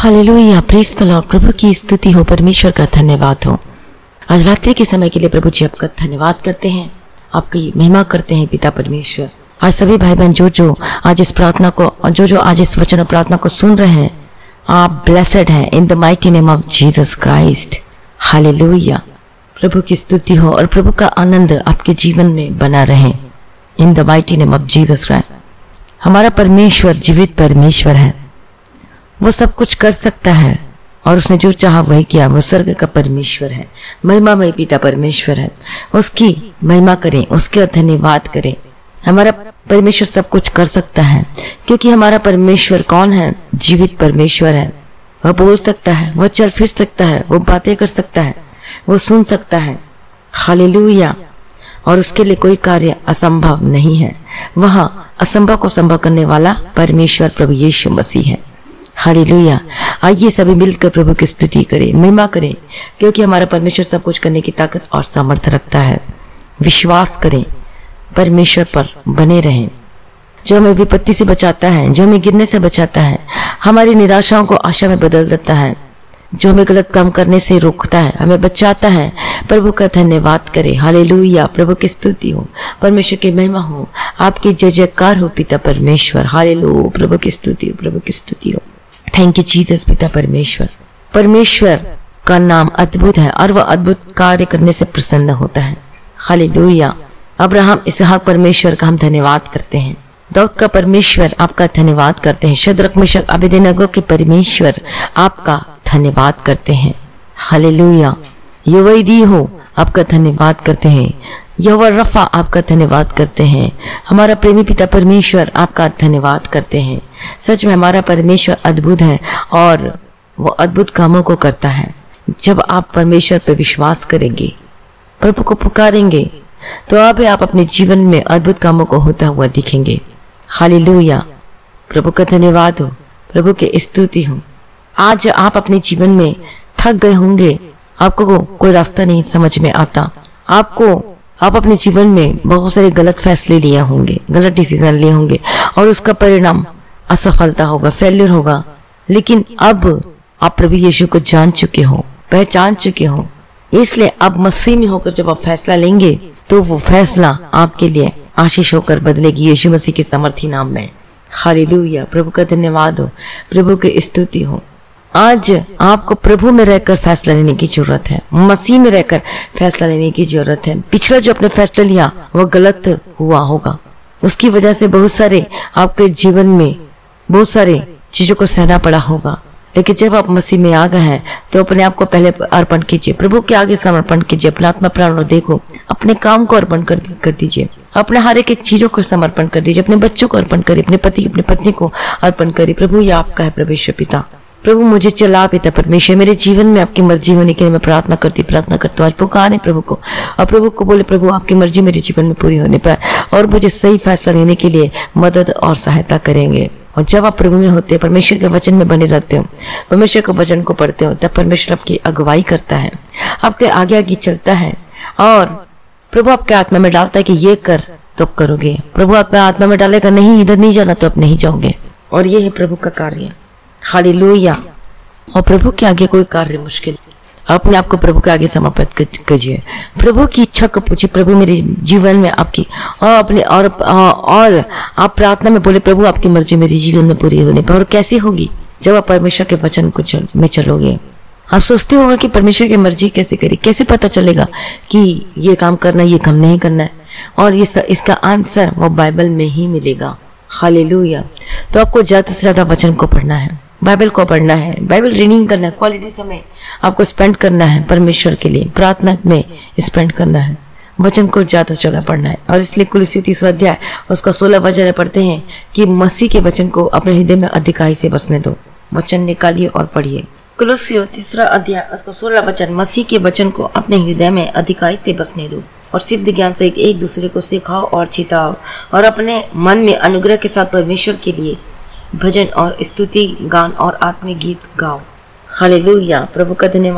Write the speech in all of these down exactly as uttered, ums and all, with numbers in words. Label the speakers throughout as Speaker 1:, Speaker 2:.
Speaker 1: Hallelujah, praise the Lord. प्रभु की स्तुति हो, परमेश्वर का धन्यवाद हो। आज रात्रि के समय के लिए प्रभु जी आपका धन्यवाद करते हैं, आपकी महिमा करते हैं पिता परमेश्वर। आज सभी भाई बहन जो जो आज इस प्रार्थना को जो जो आज इस वचन और प्रार्थना को सुन रहे हैं, आप ब्लेसेड हैं in the mighty name of Jesus Christ. Hallelujah, प्रभु की स्तुति हो और प्रभु का आनंद आपके जीवन में बना रहे in the mighty name of Jesus Christ. हमारा परमेश्वर जीवित परमेश्वर है, वो सब कुछ कर सकता है और उसने जो चाहा वही किया। वो स्वर्ग का परमेश्वर है, महिमामय पिता परमेश्वर है। उसकी महिमा करें, उसके धन्यवाद करें। हमारा परमेश्वर सब कुछ कर सकता है क्योंकि हमारा परमेश्वर कौन है? जीवित परमेश्वर है। वह बोल सकता है, वह चल फिर सकता है, वो बातें कर सकता है, वो सुन सकता है। हालेलुया, और उसके लिए कोई कार्य असंभव नहीं है। वह असंभव को संभव करने वाला परमेश्वर प्रभु यीशु मसीह है। हालेलुया, आइए सभी मिलकर प्रभु की स्तुति करें, महिमा करें, क्योंकि हमारा परमेश्वर सब कुछ करने की ताकत और सामर्थ्य रखता है। विश्वास करें, परमेश्वर पर बने रहें, जो हमें विपत्ति से बचाता है, जो हमें गिरने से बचाता है, हमारी निराशाओं को आशा में बदल देता है, जो हमें गलत काम करने से रोकता है, हमें बचाता है। प्रभु का धन्यवाद करें। हालेलुया, प्रभु की स्तुति हो, परमेश्वर की महिमा हो, आपकी जय जयकार हो पिता परमेश्वर। हालेलुया, प्रभु की स्तुति हो, प्रभु की स्तुति हो। थैंक यू जीसस पिता परमेश्वर। परमेश्वर का नाम अद्भुत है और वह अद्भुत कार्य करने से प्रसन्न होता है। हालेलुया, अब्राहम इसहाक परमेश्वर का हम धन्यवाद करते हैं। दाऊद का परमेश्वर आपका धन्यवाद करते हैं। शद्रक मेशक अबेदनगो के परमेश्वर आपका धन्यवाद करते हैं। हालेलुया, यहोवा हो आपका धन्यवाद करते हैं। यहोवा रफा आपका धन्यवाद करते हैं। हमारा प्रेमी पिता परमेश्वर आपका धन्यवाद करते हैं। सच में हमारा परमेश्वर अद्भुत है और वो अद्भुत कामों को करता है। जब आप परमेश्वर पर विश्वास करेंगे, प्रभु को पुकारेंगे, तो अब आप अपने जीवन में अद्भुत कामों को होता हुआ दिखेंगे। हालेलुया, प्रभु का धन्यवाद हो, प्रभु की स्तुति हो। आज आप अपने जीवन में थक गए होंगे, आपको कोई रास्ता नहीं समझ में आता, आपको आप अपने जीवन में बहुत सारे गलत फैसले लिए होंगे, गलत डिसीजन लिए होंगे और उसका परिणाम असफलता होगा, फेल्यूर होगा। लेकिन अब आप प्रभु यीशु को जान चुके हो, पहचान चुके हो, इसलिए अब मसीह में होकर जब आप फैसला लेंगे तो वो फैसला आपके लिए आशीष होकर बदलेगी यीशु मसीह के समर्थी नाम में। हालेलुया, प्रभु का धन्यवाद हो, प्रभु की स्तुति हो। आज आपको प्रभु में रहकर फैसला लेने की जरूरत है, मसीह में रहकर फैसला लेने की जरूरत है। पिछला जो आपने फैसला लिया वो गलत हुआ होगा, उसकी वजह से बहुत सारे आपके जीवन में बहुत सारे चीजों को सहना पड़ा होगा। लेकिन जब आप मसीह में आ गए हैं तो अपने आप को पहले अर्पण कीजिए, प्रभु के आगे समर्पण कीजिए, अपना आत्मा प्राण देखो, अपने काम को अर्पण कर, कर दीजिए, अपने हर एक चीजों को समर्पण कर दीजिए, अपने बच्चों को अर्पण करिए, अपने पति अपने पत्नी को अर्पण करिए। प्रभु ये आपका है परमेश्वर पिता। प्रभु मुझे चला पिता परमेश्वर, मेरे जीवन में आपकी मर्जी होने के लिए मैं प्रार्थना करती प्रार्थना करती हूँ। आज पुकारे प्रभु को और प्रभु को बोले, प्रभु आपकी मर्जी मेरे जीवन में पूरी होने पर और मुझे सही फैसला लेने के लिए मदद और सहायता करेंगे। और जब आप प्रभु में होते हैं, परमेश्वर के वचन में बने रहते हो, परमेश्वर के वचन को पढ़ते हो, तब परमेश्वर आपकी अगुवाई करता है, आपके आगे आगे चलता है और प्रभु आपके आत्मा में डालता है कि ये कर तो आप करोगे। प्रभु आपके आत्मा में डालेगा, नहीं इधर नहीं जाना तो आप नहीं जाओगे। और ये है प्रभु का कार्य। हालेलुया, और प्रभु के आगे कोई कार्य मुश्किल, अपने आप को प्रभु के आगे समर्पित कीजिए, प्रभु की इच्छा को पूछिए, प्रभु मेरे जीवन में आपकी और अपने और और आप प्रार्थना में बोले, प्रभु आपकी मर्जी मेरे जीवन में पूरी होने पर। और कैसे होगी? जब आप परमेश्वर के वचन को चल, में चलोगे। आप सोचते होंगे कि परमेश्वर की मर्जी कैसे करी, कैसे पता चलेगा कि ये काम करना ये काम नहीं करना है? और ये इसका आंसर वो बाइबल में ही मिलेगा। हालेलुया, तो आपको ज्यादा से ज्यादा वचन को पढ़ना है, बाइबल को पढ़ना है, बाइबल रीडिंग करना है, क्वालिटी समय आपको स्पेंड करना है परमेश्वर के लिए, प्रार्थना में स्पेंड करना है, वचन को ज्यादा से ज्यादा पढ़ना है। और इसलिए कुलुस्सी तीसरा अध्याय उसका सोलह वचन पढ़ते हैं कि मसीह के वचन को अपने हृदय में अधिकाई से बसने दो। वचन निकालिए और पढ़िए। कुलुस्सी तीसरा अध्याय उसका सोलह वचन, मसीह के वचन को अपने हृदय में अधिकाई से बसने दो और सिद्ध ज्ञान से एक दूसरे को सिखाओ और चिताओ और अपने मन में अनुग्रह के साथ परमेश्वर के लिए भजन और स्तुति गान और आत्मिक गीत गाओ। हालेलुया, प्रभु का धन्यवाद।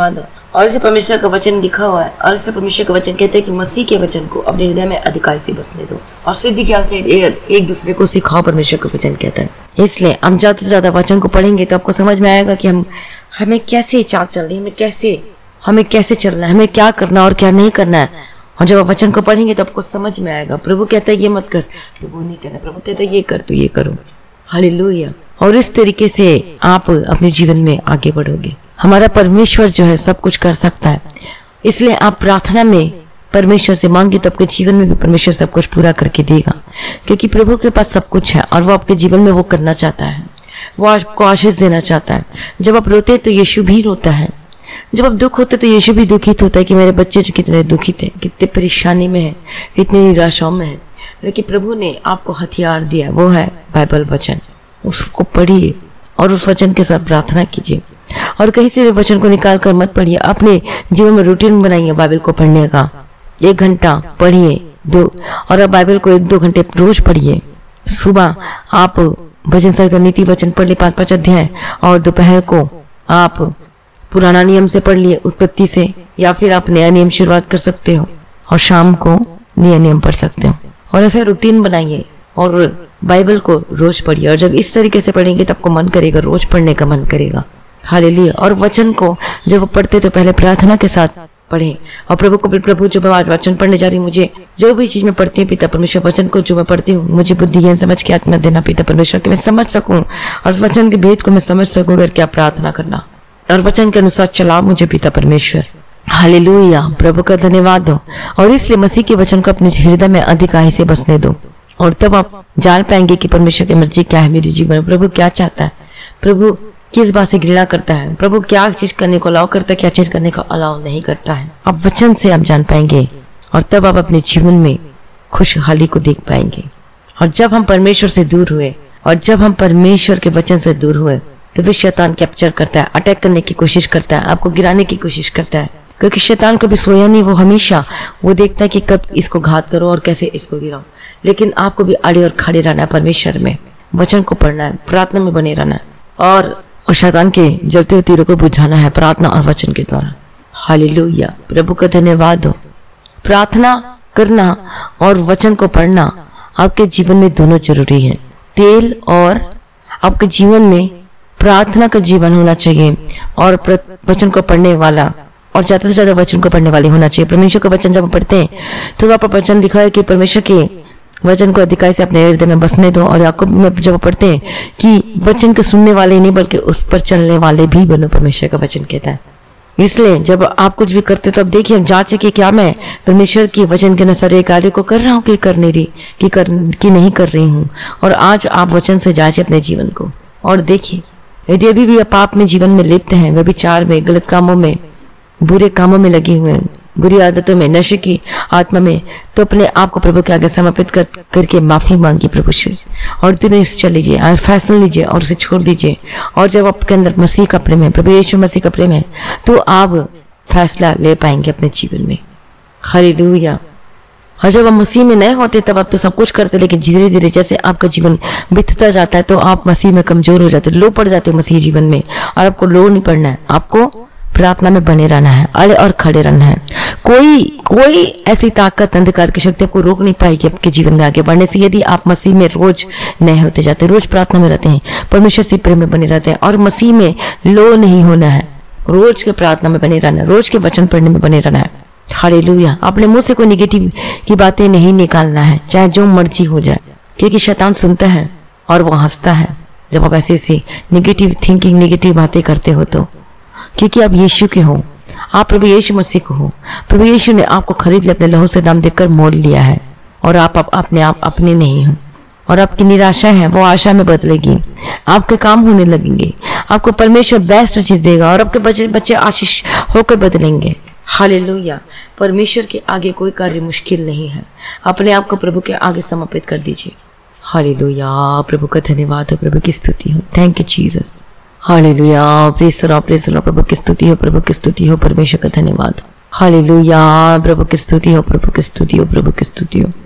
Speaker 1: और इसे परमेश्वर का वचन लिखा हुआ है, और इसे परमेश्वर का वचन कहते हैं कि मसीह के वचन को अपने हृदय में अधिकार से बसने दो और सिद्धि ज्ञान से एक दूसरे को सिखाओ, परमेश्वर का वचन कहता है। इसलिए हम ज्यादा से ज्यादा वचन को पढ़ेंगे तो आपको समझ में आएगा कि हम हमें कैसे चाल चल रही है, हमें कैसे हमें कैसे चलना है, हमें क्या करना और क्या नहीं करना है। और जब आप वचन को पढ़ेंगे तो आपको समझ में आएगा। प्रभु कहता है ये मत कर तो वो नहीं करना, प्रभु कहता है ये कर तो ये करो। हालेलुया। और इस तरीके से आप अपने जीवन में आगे बढ़ोगे। हमारा परमेश्वर जो है सब कुछ कर सकता है, इसलिए आप प्रार्थना में परमेश्वर से मांगे तो आपके जीवन में भी परमेश्वर सब कुछ पूरा करके देगा, क्योंकि प्रभु के पास सब कुछ है और वो आपके जीवन में वो करना चाहता है, वो आपको आशीष देना चाहता है। जब आप रोते तो यीशु भी रोता है, जब आप दुख होते तो यीशु भी दुखित होता है कि मेरे बच्चे जो कितने दुखित हैं, कितने परेशानी में है, कितनी निराशाओं में है। लेकिन प्रभु ने आपको हथियार दिया, वो है बाइबल वचन। उसको पढ़िए और उस वचन के साथ प्रार्थना कीजिए। और कहीं से भी वचन को निकाल कर मत पढ़िए, अपने जीवन में रूटीन बनाइए बाइबल को पढ़ने का। एक घंटा पढ़िए, दो और अब बाइबल को एक दो घंटे रोज पढ़िए। सुबह आप भजन संहिता नीति वचन पढ़ लिए पांच पांच अध्याय, और दोपहर को आप पुराना नियम से पढ़ लिए उत्पत्ति से, या फिर आप नया नियम शुरुआत कर सकते हो, और शाम को नया नियम पढ़ सकते हो। और ऐसा रूटीन बनाइए और बाइबल को रोज पढ़िए। और जब इस तरीके से पढ़ेंगे तो आपको मन करेगा, रोज पढ़ने का मन करेगा। हालेलुया। और वचन को जब पढ़ते तो पहले प्रार्थना के साथ पढ़ें और प्रभु को, प्रभु जो मैं आज वचन पढ़ने जा रही हूँ, मुझे जो भी चीज मैं पढ़ती हूँ पिता परमेश्वर, वचन को जो मैं पढ़ती हूँ मुझे बुद्धि ज्ञान समझ के आत्मा देना पिता परमेश्वर, कि मैं समझ सकूं और उस वचन के भेद को मैं समझ सकूं अगर क्या प्रार्थना करना, और वचन के अनुसार चलाओ मुझे पिता परमेश्वर। हालेलुया। प्रभु का धन्यवाद हो। और इसलिए मसीह के वचन को अपने हृदय में अधिकाई से बसने दो, और तब आप जान पाएंगे कि परमेश्वर की मर्जी क्या है मेरे जीवन में, प्रभु क्या चाहता है, प्रभु किस बात से घृणा करता है, प्रभु क्या चीज करने को अलाउ करता है, क्या चीज करने को अलाउ नहीं करता है। अब वचन से आप जान पाएंगे और तब आप अपने जीवन में खुशहाली को देख पाएंगे। और जब हम परमेश्वर से दूर हुए और जब हम परमेश्वर के वचन से दूर हुए तो फिर शैतान कैप्चर करता है, अटैक करने की कोशिश करता है, आपको गिराने की कोशिश करता है, क्योंकि शैतान कभी सोया नहीं। वो हमेशा वो देखता है कि कब इसको घात करो और कैसे इसको गिराओ। लेकिन आपको भी अड़े और खड़े रहना है, परमेश्वर में वचन को पढ़ना है, प्रार्थना में बने रहना है, और और शैतान के जलते हुए तीरों को बुझाना है प्रार्थना और वचन के द्वारा। हालेलुया। प्रभु का धन्यवाद हो। प्रार्थना करना और वचन को पढ़ना आपके जीवन में दोनों जरूरी है। तेल और आपके जीवन में प्रार्थना का जीवन होना चाहिए और वचन को पढ़ने वाला, और ज्यादा से ज्यादा वचन को पढ़ने वाले होना चाहिए। परमेश्वर का वचन जब हम पढ़ते हैं तो वहाँ पर वचन लिखा है कि परमेश्वर के वचन को अधिकार से अपने हृदय में बसने दो। और याकूब में जब पढ़ते हैं कि वचन के सुनने वाले नहीं बल्कि उस पर चलने वाले भी बनो, परमेश्वर का वचन कहता है। इसलिए जब आप कुछ भी करते तो अब देखिए, हम जांचे कि क्या मैं परमेश्वर की वचन के अनुसार एक कार्य को कर रहा हूँ कि कर नहीं रही कि कर कि नहीं कर रही हूँ। और आज आप वचन से जांचे अपने जीवन को और देखिए, यदि अभी भी आप पाप में जीवन में लिप्त हैं, व्यभिचार में, गलत कामों में, बुरे कामों में लगे हुए हैं, बुरी आदतों में, नशे की आत्मा में, तो अपने आप को प्रभु के आगे समर्पित कर करके माफी मांगी प्रभु से, और दिन चल लीजिए और फैसला लीजिए और उसे छोड़ दीजिए। और जब आपके अंदर मसीह का प्रेम है, प्रभु यीशु मसीह का प्रेम है, तो आप फैसला ले पाएंगे अपने जीवन में। हालेलुया। और जब हम मसीह में नए होते तब आप तो सब कुछ करते, लेकिन धीरे धीरे जैसे आपका जीवन बीतता जाता है तो आप मसीह में कमजोर हो जाते, लो पड़ जाते हो मसीह जीवन में। और आपको लो नहीं पड़ना है, आपको प्रार्थना में बने रहना है, अड़े और खड़े रहना है। कोई कोई ऐसी ताकत, अंधकार की शक्ति आपको रोक नहीं पाएगी आपके जीवन में आगे बढ़ने से, यदि आप मसीह में रोज नए होते जाते हैं, रोज प्रार्थना में रहते हैं, परमेश्वर से प्रेम में बने रहते हैं, और मसीह में लो नहीं होना है, रोज के प्रार्थना में बने रहना है, रोज के वचन पढ़ने में बने रहना है। हालेलुया। अपने मुंह से कोई निगेटिव की बातें नहीं निकालना है, चाहे जो मर्जी हो जाए, क्योंकि शैतान सुनता है और वो हंसता है जब आप ऐसे ऐसे निगेटिव थिंकिंग, निगेटिव बातें करते हो तो, क्योंकि आप यीशु के हो, आप प्रभु यीशु मसीह को हो। प्रभु यीशु ने आपको खरीद लिया, अपने लहू से दाम देकर मोल लिया है, और आप, आप अपने आप अपने नहीं हो। और आपकी निराशा है वो आशा में बदलेगी, आपके काम होने लगेंगे, आपको परमेश्वर बेस्ट चीज देगा, और आपके बच्चे बच्चे आशीष होकर बदलेंगे। हालेलुया। परमेश्वर के आगे कोई कार्य मुश्किल नहीं है। अपने आप को प्रभु के आगे समर्पित कर दीजिए। हालेलुया। प्रभु का धन्यवाद हो, प्रभु की स्तुति हो। Thank you Jesus. Hallelujah. Praise the Lord, praise the Lord. प्रभु की स्तुति हो, प्रभु की स्तुति हो, परमेश्वर का धन्यवाद। हालेलुया। प्रभु की स्तुति हो, प्रभु की स्तुति हो, प्रभु की स्तुति हो।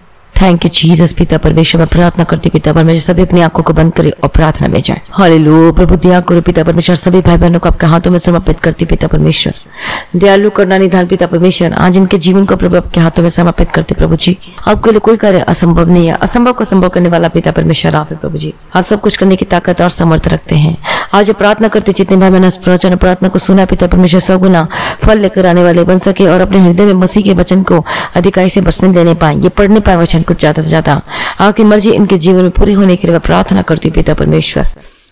Speaker 1: Thank you Jesus. पिता परमेश्वर मैं प्रार्थना करती पिता परमेश्वर सभी अपनी आंखों को बंद करे और प्रार्थना में जाए। हालेलुया प्रभु दया करो पिता परमेश्वर, सभी भाई बहनों को आपके हाथों में समर्पित करती पिता परमेश्वर। दयालु करना निधान पिता परमेश्वर, आज इनके जीवन को प्रभु आपके हाथों में समर्पित करते प्रभु जी। आपके लिए कोई कार्य असंभव नहीं है, असंभव को संभव करने वाला पिता परमेश्वर आप है प्रभु जी। आप सब कुछ करने की ताकत और समर्थ रखते हैं। आज प्रार्थना करते जितने भाई बहन प्रवचन प्रार्थना को सुना पिता परमेश्वर सौ गुना फल लेकर आने वाले बन सके और अपने हृदय में मसीह के वचन को अधिकाई से बसने देने पाए, ये पढ़ने पाए वचन को ज्यादा से ज्यादा आपकी मर्जी इनके जीवन में पूरी होने के लिए प्रार्थना करती हूँ पिता परमेश्वर।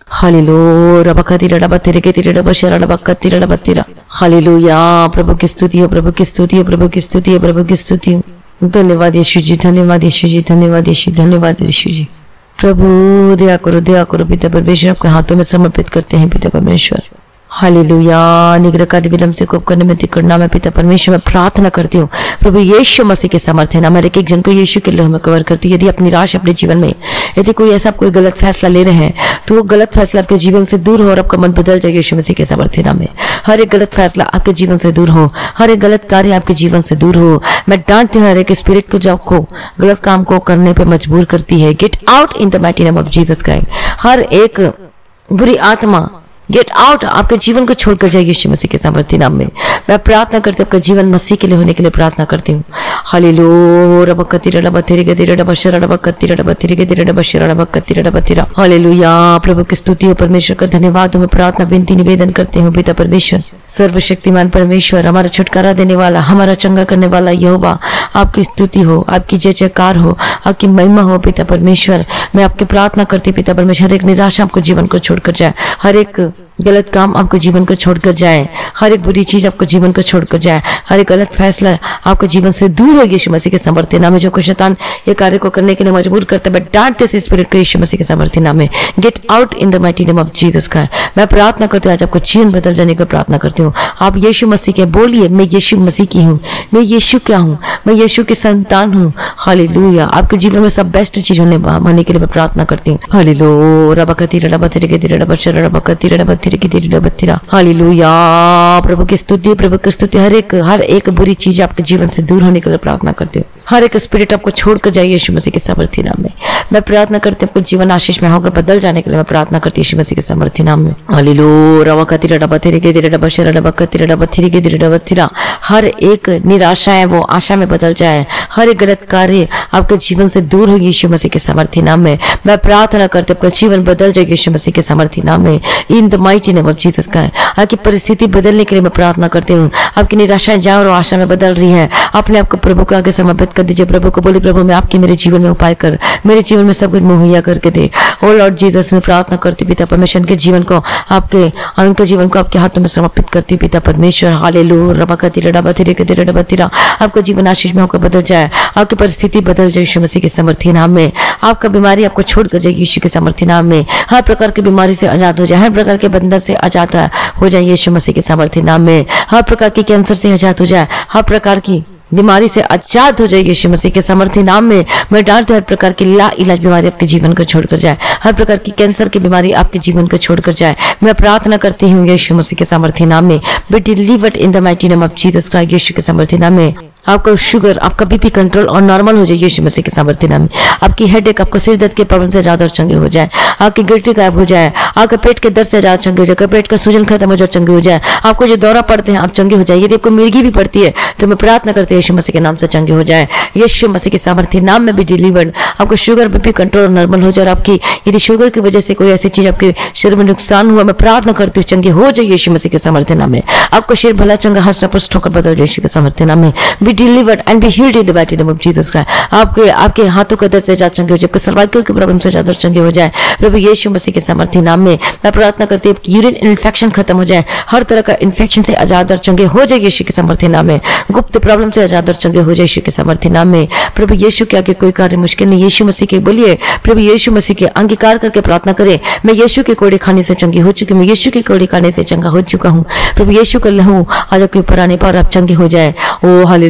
Speaker 1: हालेलुया रबकतिरा रबतिरे के तिरे रबशरा रबकतिरा रबतिरा। हालेलुया प्रभु की स्तुति हो, प्रभु की स्तुति हो, प्रभु की स्तुति हो, प्रभु की स्तुति हो। धन्यवाद यीशु जी, धन्यवाद यीशु जी, धन्यवाद यीशु, धन्यवाद यीशु जी। प्रभु दया करो, दया करो पिता परमेश्वर, आपके हाथों में समर्पित करते हैं पिता परमेश्वर। हालेलुया निग्रह कार्य विलंब से कोप करने में तिकड़ना मैं पिता परमेश्वर मैं प्रार्थना करती हूँ प्रभु यीशु मसीह के सामर्थ्य नाम एक एक जन को यीशु के लहू में कवर करती हूँ। यदि अपनी राश अपने जीवन में यदि कोई ऐसा कोई गलत फैसला ले रहे हैं तो वो गलत फैसला आपके जीवन से दूर हो और आपका मन बदल जाए यीशु मसीह के सामर्थ्य नाम में। हर एक गलत फैसला आपके जीवन से दूर हो, हर एक गलत कार्य आपके जीवन से दूर हो। मैं डांटती हूँ हर एक स्पिरिट को जो आपको गलत काम को करने पर मजबूर करती है। Get out in the mighty name of Jesus Christ. हर एक बुरी आत्मा गेट आउट आपके जीवन को छोड़कर जाए यीशु मसीह के सामर्थ्य नाम में। मैं प्रार्थना करती हूँ आपका जीवन मसीह के लिए होने के लिए प्रार्थना करती हूँ। हालेलुया रबकतिरा रबतिरे के तिरे रबशरा रबकतिरा रबतिरे के तिरे रबशरा रबकतिरा रबतिरा। हालेलुया प्रभु की स्तुति हो, परमेश्वर का धन्यवाद हो। मैं प्रार्थना विनती निवेदन करते हूँ पिता परमेश्वर, सर्वशक्तिमान परमेश्वर, हमारा छुटकारा देने वाला, हमारा चंगा करने वाला यहोवा, आपकी स्तुति हो, आपकी जय जयकार हो, आपकी महिमा हो पिता परमेश्वर। मैं आपकी प्रार्थना करती पिता परमेश्वर, हर एक निराशा आपको जीवन को छोड़कर जाए, हर एक गलत काम आपको जीवन को छोड़कर जाए, हर एक बुरी चीज आपको जीवन को छोड़कर जाए, हर एक गलत फैसला आपको जीवन से दूर हो यीशु मसीह के सामर्थ्य नाम में। जो कोई शैतान ये कार्य को करने के लिए मजबूर करता है, मैं डांटते से स्पिरिट को यीशु मसीह के सामर्थ्य नाम में। Get out in the mighty name of Jesus Christ. मैं प्रार्थना करती हूँ आज आपको जीवन बदल जाने की प्रार्थना करती हूँ। आप यीशु मसीह के बोलिए, मैं यीशु मसीह की हूँ, मैं यीशु क्या हूँ, मैं यीशु की संतान हूँ। हालेलुया आपके जीवन में सब बेस्ट चीज होने होने के लिए मैं प्रार्थना करती हूँ। हालेलुया रबकतिरा रबतिरे के तिरे रबशरा रबकतिरा रबतिरे के तिरे रबतिरा। हालेलुया प्रभु की स्तुति, प्रभु की स्तुति। हर एक हर एक बुरी चीज आपके जीवन से दूर होने के लिए प्रार्थना करती हूँ। हर एक स्पिरिट आपको छोड़कर जाए यीशु मसीह के सामर्थ्य नाम में। मैं प्रार्थना करती हूँ आपको जीवन आशीष में होकर बदल जाने के लिए मैं प्रार्थना करती हूँ यीशु मसीह के सामर्थ्य नाम में। हालेलुया रबकतिरा रबतिरे के तिरे रबशरा रबकतिरा रबतिरे के तिरे रबतिरा। हर एक निराशा है वो आशा में बदल जाए, हर एक गलत कार्य आपके जीवन से दूर हो यीशु मसीह के सामर्थ्य नाम में। मैं प्रार्थना करती हूँ आपका जीवन बदल जाए यीशु मसीह के सामर्थ्य नाम में। In the mighty name of Jesus Christ. आपकी परिस्थिति बदलने के लिए मैं प्रार्थना करती हूँ। आपकी निराशाएं जाओ और आशा में बदल रही है, अपने आपको प्रभु को आगे समर्पित कर दीजिए। प्रभु को बोले प्रभु मैं आपके मेरे जीवन में उपाय कर, मेरे जीवन में सब कुछ मुहैया करके दे। ओ लॉर्ड जीसस मैं प्रार्थना करती पिता परमेश्वर के जीवन को आपके और उनके जीवन को आपके हाथों में समर्पित करती हूँ पिता परमेश्वर। हालेलुया रबकतिरा रबतिरे के तिरे रबतिरा। आपका जीवन आशीष में होकर बदल जाए, आपकी परिस्थिति बदल जाए यीशु मसीह के सामर्थ्य नाम में। आपका बीमारी आपको छोड़कर जाए यीशु के सामर्थ्य नाम में। हर प्रकार की बीमारी से आजाद हो जाए, हर प्रकार के बंधन से आजाद हो जाए यीशु मसीह के सामर्थ्य नाम में। हर प्रकार की कैंसर से आजाद हो जाए, हर प्रकार की बीमारी से आजाद हो जाए यीशु मसीह के सामर्थ्य नाम में। मैं डांटती हूं हर प्रकार की ला इलाज बीमारी आपके जीवन को छोड़कर जाए, हर प्रकार की कैंसर की बीमारी आपके जीवन को छोड़कर जाए। मैं प्रार्थना करती हूँ यीशु मसीह के सामर्थ्य नाम में। Be delivered in the mighty name of Jesus Christ. Yeshu के सामर्थ्य नाम में आपका शुगर, आपका बीपी कंट्रोल और नॉर्मल हो जाए यीशु मसीह के सामर्थ्य नाम में। आपकी हेडेक, आपको सिर दर्द के प्रॉब्लम से आजाद और चंगे हो जाए, आपकी गिल्टी गायब हो जाए, आपके पेट के दर्द से आजाद चंगे हो जाए, पेट का सूजन खत्म हो जाए चंगे हो जाए, आपको जो दौरा पड़ते हैं आप चंगे हो जाए। यदि आपको मिर्गी भी पड़ती है तो मैं प्रार्थना करती हूँ यीशु मसीह के नाम से चंगे हो जाए। यीशु मसीह के सामर्थ्य नाम में भी डिलीवर्ड आपको शुगर बीपी कंट्रोल और नॉर्मल हो जाए। और आपकी यदि शुगर की वजह से कोई ऐसी चीज आपके शरीर में नुकसान हुआ, मैं प्रार्थना करती हूँ चंगे हो जाए यीशु मसीह के सामर्थ्य नाम में। आपको शरीर भला चंगा हंसना पुष्ट होकर बदल जाए यीशु के सामर्थ्य नाम में। Be delivered and healed in the mighty name of Jesus Christ। आपके आपके हाथों के दर्द से आजाद चंगे हो जाए, आपके सर्वाइकल की प्रॉब्लम से आजाद और चंगे हो जाए प्रभु यीशु मसीह के सामर्थ्य नाम में। मैं प्रार्थना करती हूँ कि यूरिन इन्फेक्शन खत्म हो जाए, हर तरह का इन्फेक्शन से आजाद और चंगे हो जाए यीशु के सामर्थ्य नाम में। गुप्त प्रॉब्लम से आजाद और चंगे हो जाए यीशु के सामर्थ्य नाम में। प्रभु यीशु के आगे कोई कार्य मुश्किल नहीं। यीशु मसीह के बोलिए, प्रभु यीशु मसीह के अंगीकार करके प्रार्थना करें। मैं यीशु के कोड़े खाने से चंगी हो चुकी हूँ, मैं यीशु के कोड़े खाने से चंगा हो चुका हूँ। प्रभु यीशु का लहू आज आपके ऊपर आने पर आप चंगे हो जाए। ओ हालेलुया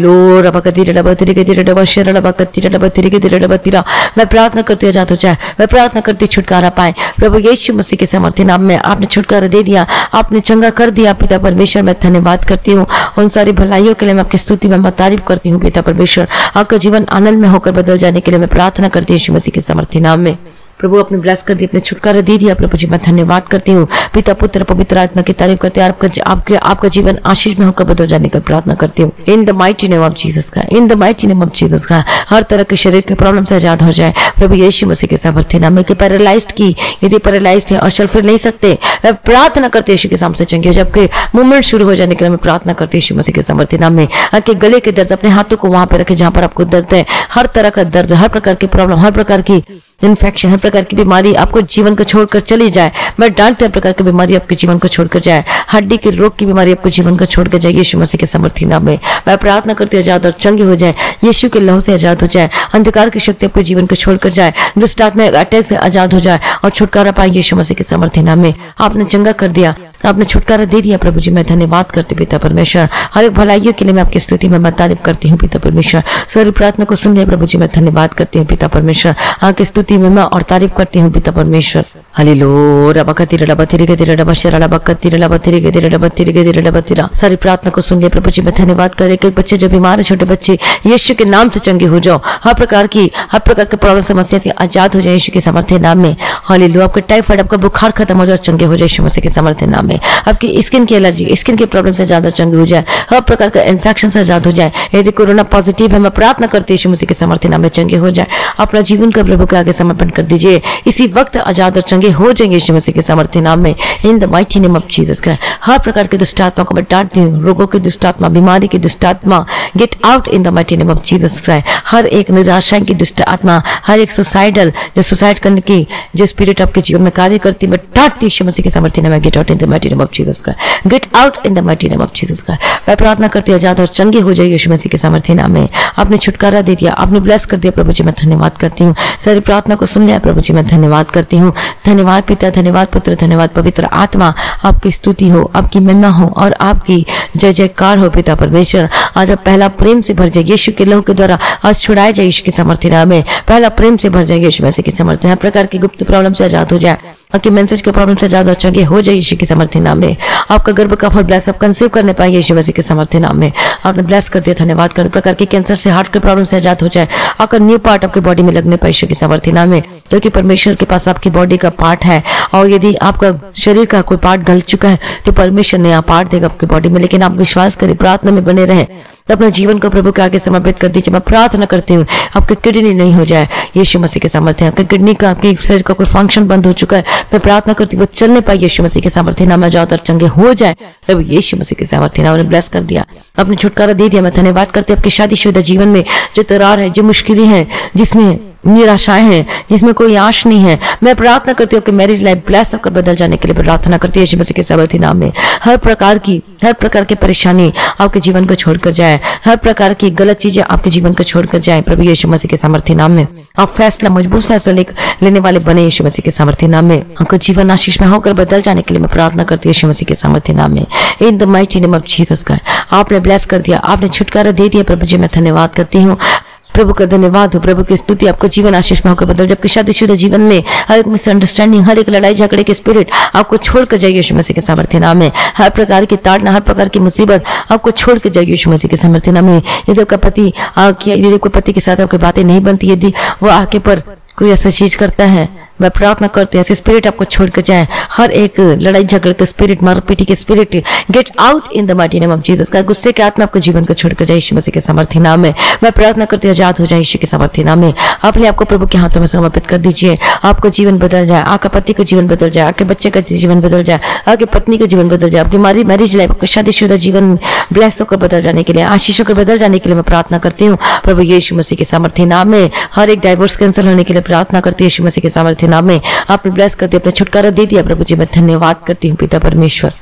Speaker 1: हालेलुया रबकतिरा रबतिरा तिरा रबशरा रबकतिरा रबतिरा तिरा रबतिरा। मैं प्रार्थना करती हूँ आजाद हो जाए, मैं प्रार्थना करती हूँ छुटकारा पाए प्रभु यीशु मसीह के सामर्थ्य नाम में। आपने छुटकारा दे दिया, आपने चंगा कर दिया पिता परमेश्वर। मैं धन्यवाद करती हूँ उन सारी भलाइयों के लिए, मैं आपकी स्तुति में तारीफ करती हूँ पिता परमेश्वर। आपका जीवन आनंद में होकर बदल जाने के लिए मैं प्रार्थना करती हूँ यीशु मसीह के सामर्थ्य नाम में। प्रभु अपने ब्लेस कर दिया, अपने छुटकारा दे दिया प्रभु जी। मैं धन्यवाद करती हूँ पिता पुत्र पवित्र आत्मा की तारीफ करते हैं। आपका आपके आपका जीवन आशीष में होकर बदल जाने का प्रार्थना करती हूँ in the mighty name of Jesus का, in the mighty name of Jesus का। हर तरह के शरीर के प्रॉब्लम से आजाद हो जाए प्रभु यीशु मसीह के सामर्थ्य नाम में। कि पैरालाइज्ड की यदि पैरालाइज्ड है और चल फिर नहीं सकते, मैं प्रार्थना करती हूँ यीशु के सामने से चंगे। जबकि मूवमेंट शुरू हो जाने के लिए मैं प्रार्थना करती हूँ यीशु मसीह के सामर्थ्य नाम में। आपके गले के दर्द, अपने हाथों को वहां पर रखे जहां पर आपको दर्द है। हर तरह का दर्द, हर प्रकार की प्रॉब्लम, हर प्रकार की इन्फेक्शन, हर प्रकार की बीमारी आपको जीवन को छोड़कर चली जाए। मैं डांटते हर प्रकार की बीमारी आपके जीवन को छोड़कर जाए। हड्डी के रोग की बीमारी आपको जीवन को छोड़कर जाए यीशु मसीह के सामर्थ्य नाम में। मैं प्रार्थना करती हूँ आजाद और चंगे हो जाए, यीशु के लहू से आजाद हो जाए। अंधकार की शक्ति आपके जीवन को छोड़कर जाए, दुष्ट आत्मा अटैक से आजाद हो जाए और छुटकारा पाए यीशु मसीह के सामर्थ्य नाम में। आपने चंगा कर दिया, आपने छुटकारा दे दिया प्रभु जी। मैं धन्यवाद करती पिता परमेश्वर। हर एक भलाइयों के लिए मैं आपकी स्तुति में तारीफ करती हूँ पिता परमेश्वर। सारी प्रार्थना को सुन लिया प्रभु जी। मैं धन्यवाद करती हूँ पिता परमेश्वर। आपकी स्तुति में मैं और तारीफ करती हूँ पिता परमेश्वर। हालेलुया रबकतिरा रबतिरा तिरा रबशरा रबकतिरा रबतिरा तिरा रबतिरा तिरा रबतिरा। सारी प्रार्थना को सुन लिया प्रभु जी। मैं धन्यवाद कर एक बच्चे जो बीमार है, छोटे बच्चे यीशु के नाम से चंगे हो जाओ। हर प्रकार की हर प्रकार के प्रॉब्लम समस्या से आजाद हो जाए यीशु के सामर्थ्य नाम में। हालेलुया। आपका टाइफाइड, आपका बुखार खत्म हो जाए, चंगे हो जाए यीशु मसीह के सामर्थ्य नाम में। आपकी स्किन की एलर्जी, स्किन के प्रॉब्लम से ज्यादा चंगे हो जाए। हर प्रकार का इन्फेक्शन से आजाद हो जाए। यदि कोरोना पॉजिटिव है, मैं प्रार्थना करती हूँ यीशु मसीह के सामर्थ्य नाम में चंगे हो जाए। अपना जीवन का प्रभु के आगे समर्पण कर दीजिए। इसी वक्त आजाद और चंगे हो जाएंगे यीशु मसीह के सामर्थ्य नाम में in the mighty name of Jesus का। हर प्रकार के दुष्ट आत्मा को मैं डांटती हूँ, रोगों की दुष्ट आत्मा, बीमारी की दुष्ट आत्मा, get out in the mighty name of Jesus Christ. हर एक निराशा की दुष्ट आत्मा, हर एक सुसाइडल जो सुसाइड करने की जो स्पिरिट आपके जीवन में कार्य करती है, मैं डांटती यीशु मसीह के सामर्थ्य नाम में। Get out in the mighty name of Jesus का, get out in the mighty name of Jesus का। मैं प्रार्थना करती हूँ आजाद और चंगे हो जाए यीशु मसीह के सामर्थ्य नाम में। आपने छुटकारा दे दिया, आपने ब्लेस कर दिया प्रभु जी। मैं धन्यवाद करती हूँ। सारी प्रार्थना को सुन लिया प्रभु जी। मैं धन्यवाद करती हूँ। धन्यवाद पिता, धन्यवाद पुत्र, धन्यवाद पवित्र आत्मा। आपकी स्तुति हो, आपकी महिमा हो और आपकी जय जयकार हो पिता परमेश्वर। आज आप पहला प्रेम से भर जाए यीशु के लहू के द्वारा। आज छुड़ाए जाए यीशु के सामर्थ्य नाम में। पहला प्रेम से भर जाए यीशु मसीह के सामर्थ्य। हर प्रकार की गुप्त प्रॉब्लम से आजाद हो जाए। आपके मैसेज के प्रॉब्लम से ज्यादा चंगे हो जाए यीशु के सामर्थ्य नाम में। आपका गर्भ का फल ब्लेस आप कंसीव करने पाए यीशु मसीह के सामर्थ्य नाम में। आपने ब्लेस कर दिया, धन्यवाद कर। प्रकार के कैंसर से, हार्ट के प्रॉब्लम से आजाद हो जाए। आपका न्यू पार्ट आपकी बॉडी में लगने पाए यीशु के सामर्थ्य नाम में। क्योंकि परमेश्वर के पास आपकी बॉडी का पार्ट है और यदि आपका शरीर का कोई पार्ट गल चुका है तो परमेश्वर नया पार्ट देगा आपकी बॉडी में। लेकिन आप विश्वास करें, प्रार्थना में बने रहे, अपने जीवन को प्रभु के आगे समर्पित कर दीजिए। मैं प्रार्थना करती हूँ आपके किडनी नहीं हो जाए यीशु मसीह के सामर्थ्य। आपके किडनी का, आपके शरीर का कोई फंक्शन बंद हो चुका है, मैं प्रार्थना करती हूँ वो चलने पाए यीशु मसीह के सामर्थ्य नाम में। जाओ और चंगे हो जाए प्रभु यीशु मसीह के सामर्थ्य नाम। ब्लेस कर दिया, अपने छुटकारा दे दिया। मैं धन्यवाद करती हूँ आपकी शादीशुदा जीवन में जो तरार है, जो मुश्किलें हैं, जिसमें निराशाएं हैं, जिसमें कोई आश नहीं है, मैं प्रार्थना करती हूँ कि मैरिज लाइफ ब्लेस होकर बदल जाने के लिए प्रार्थना करती है यीशु मसीह के सामर्थ्य नाम में। हर प्रकार की हर प्रकार की परेशानी आपके जीवन को छोड़कर जाए। हर प्रकार की गलत चीजें आपके जीवन को छोड़कर जाए प्रभु यीशु मसीह के सामर्थ्य नाम में। आप फैसला, मजबूत फैसला ले, लेने वाले बने यीशु मसीह के सामर्थ्य नाम में। आपका जीवन आशीष में होकर बदल जाने के लिए मैं प्रार्थना करती हूँ यीशु मसीह के सामर्थ्य नाम में in the mighty name of Jesus का। आपने ब्लेस कर दिया, आपने छुटकारा दे दिया प्रभु जी। मैं धन्यवाद करती हूँ प्रभु का, धन्यवाद हो प्रभु की स्तुति। आपको जीवन आशीष में होकर बदल। जबकि शादीशुदा जीवन में हर एक मिसअंडरस्टैंडिंग, हर एक लड़ाई झगड़े के स्पिरिट आपको छोड़ कर जाइए यीशु मसीह के सामर्थ्य नाम में। हर प्रकार की ताड़ना, हर प्रकार की मुसीबत आपको छोड़ कर जाइए यीशु मसीह के सामर्थ्य नाम में। यदि आपका पति यदि कोई पति के साथ आपकी बातें नहीं बनती, यदि वो आके पर कोई ऐसा चीज करता है, मैं प्रार्थना करती हूँ ऐसे स्पिरिट आपको छोड़ कर जाए। हर एक लड़ाई झगड़े के स्पिरिट, मारपीटी के spirit get out in the mighty name of Jesus का। गुस्से के आत्मा आपको जीवन को छोड़ कर जाए यीशु मसीह के सामर्थ्य नाम में। मैं प्रार्थना करती हूँ आजाद हो जाए यीशु के सामर्थ्य नाम में। अपने आपको प्रभु के हाथों में समर्पित कर दीजिए। आपको जीवन बदल जाए, आपका पति का जीवन बदल जाए, आपके बच्चे का जीवन बदल जाए, आपकी पत्नी का जीवन बदल जाए, आपकी मारी मैरिज लाइफ, आपका शादीशुदा जीवन ब्लेस होकर बदल जाने के लिए, आशीषों को बदल जाने के लिए मैं प्रार्थना करती हूँ प्रभु यीशु मसीह के सामर्थ्य नाम में। हर एक डाइवोर्स कैंसिल होने के लिए प्रार्थना करती है यीशु मसीह के सामर्थ्य नाम में। आप ब्लेस कर दिया, अपना छुटकारा दे दिया प्रभु जी। मैं धन्यवाद करती हूँ पिता परमेश्वर।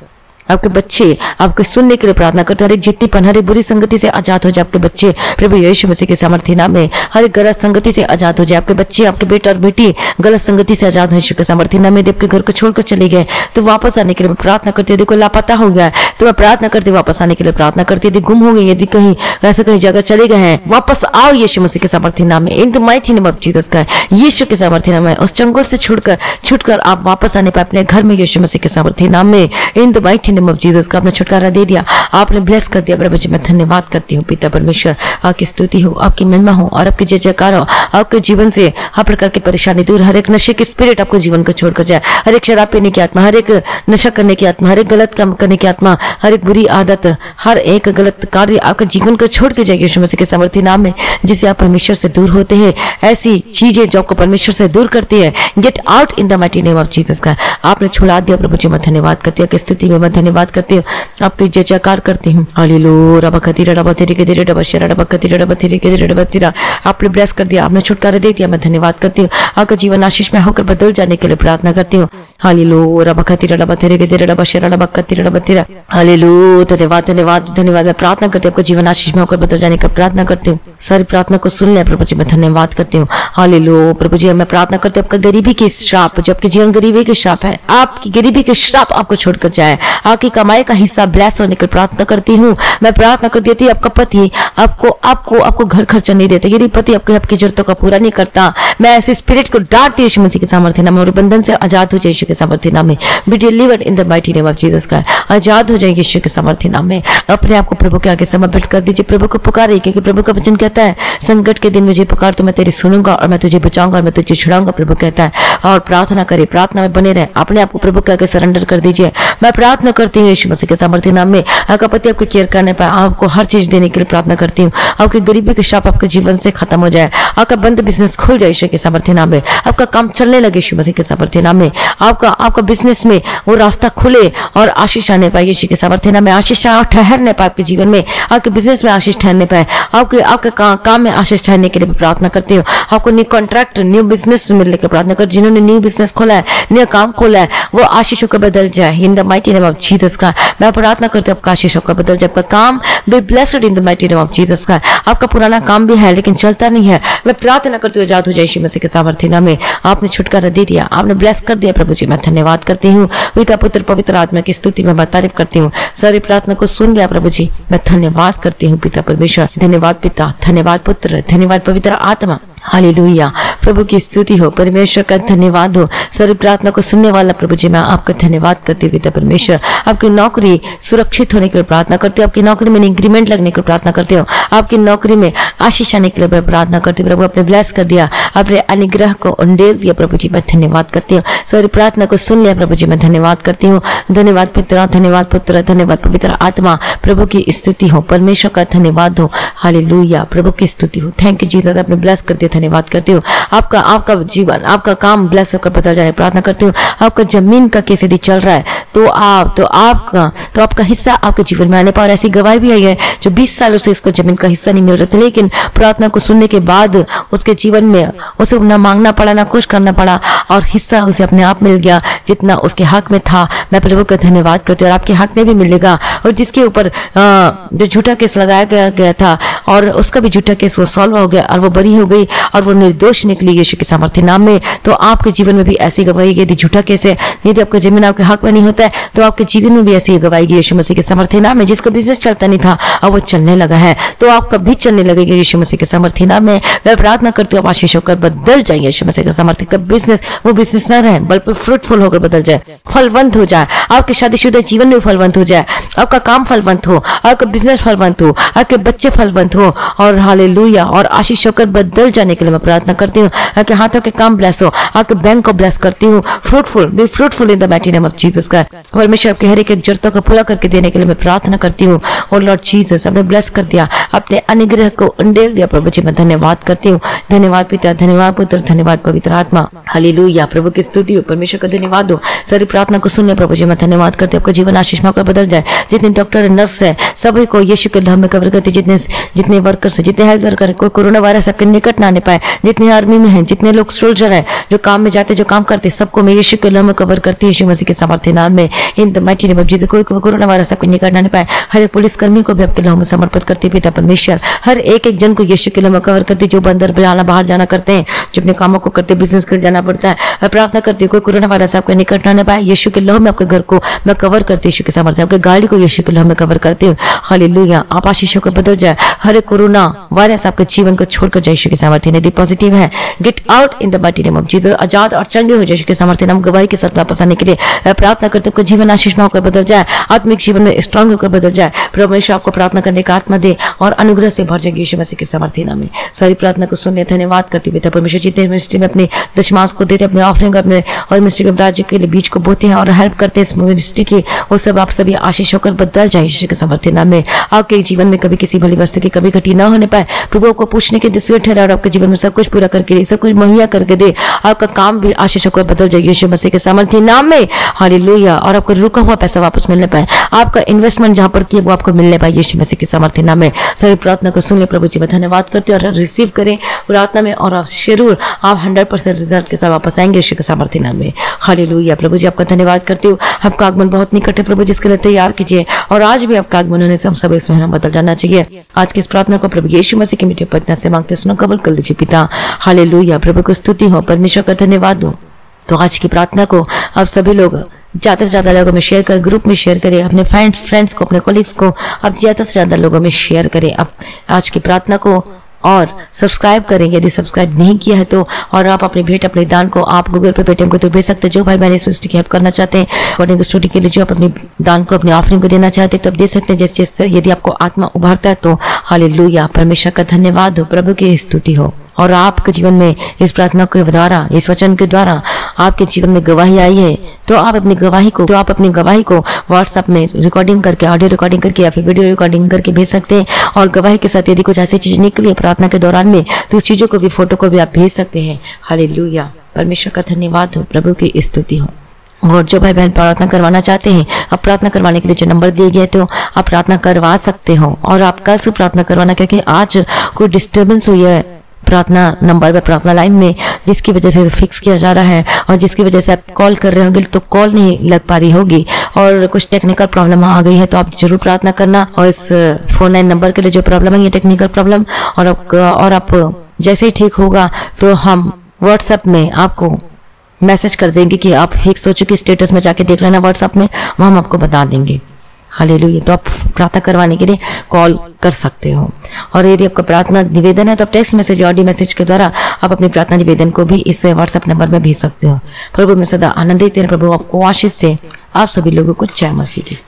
Speaker 1: आपके बच्चे आपके सुनने के लिए प्रार्थना करते हैं। हर एक जितनी पन, हर एक बुरी संगति से आजाद हो जाए आपके बच्चे प्रभु यीशु मसीह के सामर्थ्य नाम में। हर एक गलत संगति से आजाद हो जाए आपके बच्चे, आपके बेटा और बेटी गलत संगति से आजाद हो यीशु के सामर्थ्य नाम में। यदि आपके घर को छोड़कर चले गए तो वापस आने के लिए मैं प्रार्थना करती हूँ। यदि कोई लापता हो गया तो मैं प्रार्थना करती हूँ वापस आने के लिए प्रार्थना करती हूँ। यदि गुम हो गई, यदि कहीं ऐसे कहीं जगह चले गए हैं, वापस आओ यीशु मसीह के सामर्थ्य नाम में। In the mighty name of Jesus Yeshu यीशु के सामर्थ्य नाम में उस चंगुल से छुटकर छुटकर आप वापस आने पाए अपने घर में यीशु मसीह के सामर्थ्य नाम में। In the mighty name of Jesus का आपने छुटकारा दे दिया, आपने ब्लेस कर दिया प्रभु जी। मैं धन्यवाद करती हूँ पिता परमेश्वर, आपकी स्तुति हो, आपकी महिमा हो और आपकी जय जयकार हो। आपके जीवन से हर प्रकार की परेशानी दूर, हर एक नशे की स्पिरिट आपको जीवन को छोड़कर जाए, हर एक शराब पीने की आत्मा, हर एक नशा करने की आत्मा, हर एक गलत काम करने की आत्मा, हर एक बुरी आदत, हर एक गलत कार्य आपके जीवन को छोड़ के जाए यीशु मसीह के सामर्थ्य नाम में। जिससे आप परमेश्वर से दूर होते हैं, ऐसी चीजें जो आपको परमेश्वर से दूर करती है, get out in the mighty name of Jesus का आपने छुड़ा दिया प्रभु जी। मैं धन्यवाद करती हूँ, स्तुति में मैं धन्यवाद करती हूँ, आपकी जय जयकार करती हूँ। हालेलुया रबा खतीरा रबा तेरे के तेरे रबा शरा रबा खतीरा रबा तेरे के तेरे रबा तेरा आपने ब्लेस कर दिया, आपने छुटकारा दे दिया। मैं धन्यवाद करती हूँ, आपका जीवन आशीष में होकर बदल जाने के लिए प्रार्थना करती हूँ। हालेलुया रबा खतीरा रबा तेरे के तेरे रबा शरा रबा खतीरा रबा तेरा हालेलुया। धन्यवाद धन्यवाद धन्यवाद। मैं प्रार्थना करती हूँ आपका जीवन आशीष में होकर बदल जाने का प्रार्थना करती हूँ। सारी प्रार्थना को सुन ले प्रभु जी, मैं धन्यवाद करती हूँ। हालेलुया प्रभु जी, मैं प्रार्थना करती हूँ आपका गरीबी के श्राप, जो आपके जीवन गरीबी के श्राप है, आपकी गरीबी के श्राप आपको छोड़कर जाए, आपकी कमाई का हिस्सा ब्लेस होने की प्रार्थना करती हूँ। मैं प्रार्थना करती थी आपका पति आपको आपको आपको घर खर्चा नहीं देता, यदि पति आपको आपकी जरूरतों का पूरा नहीं करता, मैं ऐसे स्पिरिट को डांटती हूँ यीशु मसीह के सामर्थ्य नाम में और बंधन से आजाद हो जाए यीशु के सामर्थ्य नाम में। Be delivered in the mighty name of Jesus का आजाद हो जाए यीशु के सामर्थ्य नाम में। अपने आप को प्रभु के आगे समर्पित कर दीजिए, प्रभु को पुकारिए, क्योंकि प्रभु का वचन कहता है संकट के दिन मुझे पुकार तो मैं तेरी सुनूंगा और मैं तुझे बचाऊंगा और मैं तुझे छुड़ाऊंगा, प्रभु कहता है। और प्रार्थना करे, प्रार्थना में बने रहे, अपने आप को प्रभु के आगे सरेंडर कर दीजिए। मैं प्रार्थना करती हूँ यीशु मसीह के सामर्थ्य नाम में, आपका पति आपको केयर करने पाए, आपको हर चीज देने के लिए प्रार्थना करती हूँ। आपकी गरीबी के श्राप आपके जीवन से खत्म हो जाए, आपका बंद बिजनेस खुल जाए यीशु के सामर्थ्य नाम में, आपका काम चलने लगे यीशु मसीह के सामर्थ्य नाम में, आपका आपका बिजनेस में वो रास्ता खुले और आशीष आने पाए यीशु के सामर्थ्य नाम में। आशीष ठहरने पाए आपके जीवन में, आपके बिजनेस में आशीष ठहरने पाए, आपके आपके का, काम में आशीष ठहरने के लिए प्रार्थना करती हूँ। आपको न्यू कॉन्ट्रैक्ट, न्यू बिजनेस मिलने की प्रार्थना कर, जिन्होंने न्यू बिजनेस खोला है, नया काम खोला है, वो आशीषों को बदल जाए in the mighty name of Jesus का। मैं प्रार्थना करती हूँ आपका आशीषों का बदल जाए, आपका काम be blessed in the mighty name of Jesus का। आपका पुराना काम भी है लेकिन चलता नहीं है, मैं प्रार्थना करती हूँ आजाद हो जाए यीशु मसीह के सामर्थ्य नाम में। आपने छुटकारा दे दिया, आपने ब्लेस कर दिया प्रभु जी, मैं धन्यवाद करती हूँ। पिता पुत्र पवित्र आत्मा की स्तुति में मैं तारीफ करती हूँ। सारी प्रार्थना को सुन लिया प्रभु जी, मैं धन्यवाद करती हूँ पिता परमेश्वर। धन्यवाद पिता, धन्यवाद पुत्र, धन्यवाद पवित्र आत्मा। हालेलुया प्रभु की स्तुति हो, परमेश्वर का धन्यवाद हो। सारी प्रार्थना को सुनने वाला प्रभु जी, मैं आपका धन्यवाद करती हूँ पिता परमेश्वर। आपकी नौकरी सुरक्षित होने के लिए प्रार्थना करती हूँ, आपकी नौकरी में इंक्रीमेंट लगने के लिए प्रार्थना करती हूँ, आपकी नौकरी में आशीष आने के लिए प्रार्थना करती हूँ। प्रभु आपने ब्लेस कर दिया, अपने अनुग्रह को उंडेल दिया प्रभु जी, मैं धन्यवाद करती हूँ। सारी प्रार्थना को सुन लिया प्रभु जी, मैं धन्यवाद करती हूँ। धन्यवाद पिता, धन्यवाद पुत्र, धन्यवाद पवित्र आत्मा। प्रभु की स्तुति हो, परमेश्वर का धन्यवाद हो। हालेलुया प्रभु की स्तुति हो। थैंक यू जीसस, आपने ब्लेस कर दिया, धन्यवाद करती हूँ। आपका आपका जीवन, आपका काम ब्लेस होकर बदल जाए प्रार्थना करती हूँ। आपका जमीन का केस यदि चल रहा है तो आप तो आपका तो आपका हिस्सा आपके जीवन में आने पर, ऐसी गवाही भी आई है जो बीस सालों से इसको जमीन का हिस्सा नहीं मिल रहा था, लेकिन प्रार्थना को सुनने के बाद उसके जीवन में उसे ना मांगना पड़ा, ना कुछ करना पड़ा और हिस्सा उसे अपने आप मिल गया जितना उसके हक में था। मैं प्रभु का धन्यवाद करती हूँ और आपके हक में भी मिलेगा। और जिसके ऊपर जो झूठा केस लगाया गया, गया था और उसका भी झूठा केस वो सॉल्व हो गया और वो बरी हो गई और वो निर्दोष निकली यीशु के सामर्थ्य नाम में। तो आपके जीवन में भी ऐसी गवाही, यदि झूठा केस है, यदि आपका जमीन आपके हक में नहीं होता है, तो आपके जीवन में भी ऐसी गवाही यीशु मसीह के सामर्थ्य नाम में। जिसका बिजनेस चलता नहीं था और वो चलने लगा है, तो आपका भी चलने लगेगा यीशु मसीह के सामर्थ्य नाम में। मैं प्रार्थना करती हूँ आप आशीष होकर बदल जाए यीशु मसीह के सामर्थ्य का बिजनेस, वो बिजनेस न रहे बल्कि फ्रूटफुल होकर बदल जाए, फलवंत हो जाए। आपके शादीशुदा जीवन में फलवंत हो जाए, आपका काम फलवंत हो, आपका बिजनेस फलवंत हो, आपके बच्चे फलवंत हो और हालेलुया और आशीष होकर बदल जाने के लिए मैं प्रार्थना करती हूँ। आपके हाथों के काम ब्लेस हो, आपके बैंक को ब्लेस करती हूँ। Fruitful be fruitful in the mighty name of Jesus का। परमेश्वर आपके हर एक जरूरतों को पूरा करके देने के लिए मैं प्रार्थना करती हूँ। और लॉर्ड जीसस आपने ब्लेस कर दिया, अपने अनुग्रह को उंडेल दिया प्रभु जी, मैं धन्यवाद करती हूँ। धन्यवाद पिता, धन्यवाद पुत्र, धन्यवाद पवित्र आत्मा। हालेलुया प्रभु की स्तुति हो, परमेश्वर का धन्यवाद हो। सारी प्रार्थना को सुनने प्रभु जी, मैं धन्यवाद करती हूँ। आपका जीवन आशीष में होकर बदल जाए। जितने डॉक्टर नर्स है सभी को यीशु के नाम में कवर करती, जितने जितने वर्कर्स है, जितने हेल्थ वर्कर, कोई कोरोना वायरस आपके निकट ना आने पाए, जितने आर्मी में हैं, जितने लोग सोल्जर हैं जो काम में जाते जो काम करते, सबको मैं यीशु के नाम में कवर करती हूँ, यीशु मसीह के सामर्थ्य नाम में, in the mighty name of Jesus. कोई कोरोना वायरस आपके निकट ना आने पाए, हर एक पुलिस कर्मी को भी आपके नाम में समर्पित करती पिता परमेश्वर, हर एक एक जन को यीशु के नाम में कवर करती, जो अंदर जाना बाहर जाना करते हैं, जो अपने कामों को करते, बिजनेस के लिए जाना पड़ता है, मैं प्रार्थना करती हूँ कोई कोरोना वायरस आपके निकट ना आने पाए, यीशु के नाम में आपके घर को मैं कवर करती, यीशु के सामर्थ्य, आपके गाड़ी को यीशु के नाम में कवर करती हूँ। हालेलुया, आप आशीषों को बदल जाए, हर एक कोरोना वायरस आपके जीवन को छोड़कर जाए यीशु के सामर्थ्य। यदि पॉजिटिव है get out in the mighty name of Jesus, आजाद और चंगे हो जाए यीशु के सामर्थ्य नाम, गवाही के साथ वापस आने के लिए मैं प्रार्थना करते आपका जीवन आशीष होकर बदल जाए, आत्मिक जीवन में स्ट्रांग होकर बदल जाए। परमेश्वर आपको प्रार्थना करने का आत्मा दे और अनुग्रह से भर जाए यीशु मसीह के सामर्थ्य नाम में। सारी प्रार्थना को सुनने धन्यवाद करती पिता परमेश्वर, जितने मिनिस्ट्री में अपने दशमांश को देते, अपने ऑफरिंग अपने और मिनिस्ट्री के राज्य के लिए बीज को बोते हैं और हेल्प करते हैं इस मिनिस्ट्री की, वो सब आप सभी आशीष होकर बदल जाए यीशु के सामर्थ्य नाम में। आपके जीवन में कभी किसी भली वस्तु की कभी घटी ना होने पाए, प्रभु को पूछने के दिशा ठहरा और आपके जीवन में सब कुछ पूरा करके दे, सब कुछ मुहैया करके दे, आपका काम भी आशीष होकर बदल जाए यीशु मसीह के सामर्थ्य नाम में। हालेलुया, और आपको रुका हुआ पैसा वापस मिलने पाए, आपका इन्वेस्टमेंट जहां पर किया वो आपको मिलने पाए यीशु मसीह के सामर्थ्य नाम में। सारी प्रार्थना को सुन ले प्रभु जी, मैं धन्यवाद करते और रिसीव करें प्रार्थना में, और जरूर आप हंड्रेड परसेंट रिजल्ट के साथ वापस आएंगे यीशु के सामर्थ्य नाम में। हालेलुया, प्रभु जी आपका धन्यवाद करती हूँ, आपका आगमन बहुत निकट है प्रभु, जिसके लिए तैयार कीजिए, और आज भी आपका आगमन होने से हम सब इसमें हम बदल जाना चाहिए। आज की इस प्रार्थना को प्रभु यीशु मसीह के मीठे पवित्र से मांगते सुनो, कबूल कर लीजिए पिता। हालेलुया, प्रभु को स्तुति हो, परमेश्वर का धन्यवाद दो। तो आज की प्रार्थना को आप सभी लोग ज्यादा से ज्यादा लोगों में शेयर करें, ग्रुप में शेयर करें, अपने फ्रेंड्स फ्रेंड्स को, अपने कोलिग्स को आप ज्यादा से ज्यादा लोगों में शेयर करें आप आज की प्रार्थना को, और सब्सक्राइब करें यदि सब्सक्राइब नहीं किया है तो, और आप अपनी भेंट अपने दान को आप गूगल पे पेटीएम को तो भेज सकते हैं। जो भाई बहन इस मिनिस्ट्री की हेल्प करना चाहते हैं अकॉर्डिंग स्टोरी के लिए, जो आप अपने दान को अपने ऑफरिंग को देना चाहते हैं तो आप दे सकते हैं जैसे जैसे यदि आपको आत्मा उभारता है तो। हालेलुया, परमेश्वर का धन्यवाद हो, प्रभु की स्तुति हो, और आपके जीवन में इस प्रार्थना के द्वारा, इस वचन के द्वारा आपके जीवन में गवाही आई है, तो आप अपनी गवाही को तो आप अपनी गवाही को व्हाट्सएप में रिकॉर्डिंग करके, ऑडियो रिकॉर्डिंग करके या फिर वीडियो रिकॉर्डिंग करके भेज सकते हैं। और गवाही के साथ यदि कुछ ऐसी चीज निकली प्रार्थना के दौरान में तो उस चीजों को भी, फोटो को भी आप भेज सकते हैं। हालेलुया, परमेश्वर का धन्यवाद हो, प्रभु की स्तुति हो। और जो भाई बहन प्रार्थना करवाना चाहते हैं, अब प्रार्थना करवाने के लिए जो नंबर दिए गए तो आप प्रार्थना करवा सकते हो, और आप कल से प्रार्थना करवाना, क्योंकि आज कोई डिस्टर्बेंस हुई है प्रार्थना नंबर पे, प्रार्थना लाइन में, जिसकी वजह से फिक्स किया जा रहा है, और जिसकी वजह से आप कॉल कर रहे होंगे तो कॉल नहीं लग पा रही होगी, और कुछ टेक्निकल प्रॉब्लम आ गई है, तो आप जरूर प्रार्थना करना। और इस फोन लाइन नंबर के लिए जो प्रॉब्लम है, ये टेक्निकल प्रॉब्लम, और आप और आप जैसे ही ठीक होगा तो हम व्हाट्सएप में आपको मैसेज कर देंगे कि आप फिक्स हो चुकी, स्टेटस में जाके देख लेना व्हाट्सएप में, वहाँ हम आपको बता देंगे। हालेलुया, तो आप प्रार्थना करवाने के लिए कॉल कर सकते हो। और यदि आपका प्रार्थना निवेदन है तो आप टेक्स्ट मैसेज, ऑडियो मैसेज के द्वारा आप अपनी प्रार्थना निवेदन को भी इस व्हाट्सएप नंबर में भेज सकते हो। प्रभु में सदा आनंदित रहे, प्रभु आपको आशीष दे। आप सभी लोगों को जय मसीह की।